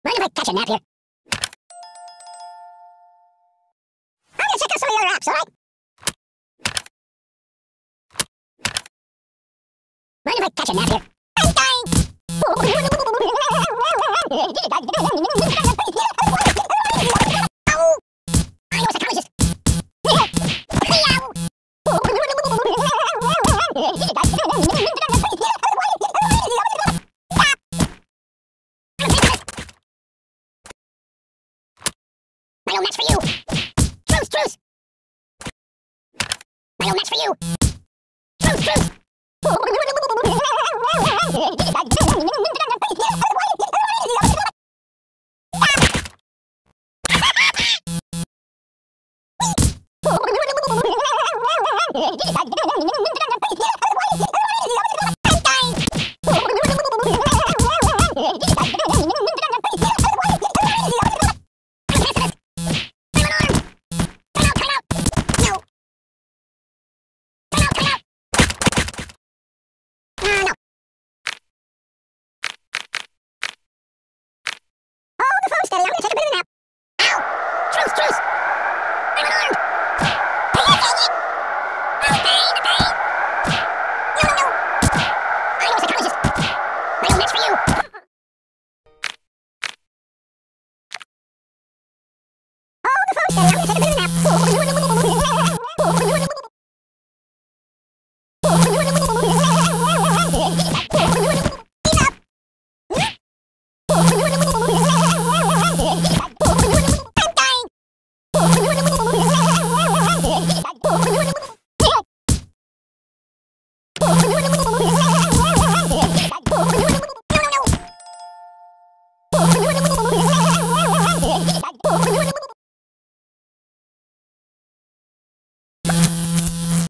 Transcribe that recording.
Mind if I catch a nap here? I'm gonna check out some of your apps, alright? Mind if I catch a nap here? I'm dying! Ow! I know a psychologist! My own match for you! Truce, truce! My own match for you! Truce, truce!